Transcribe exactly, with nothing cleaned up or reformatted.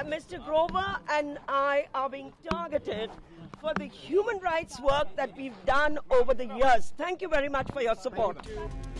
Mister Grover and I are being targeted for the human rights work that we've done over the years. Thank you very much for your support.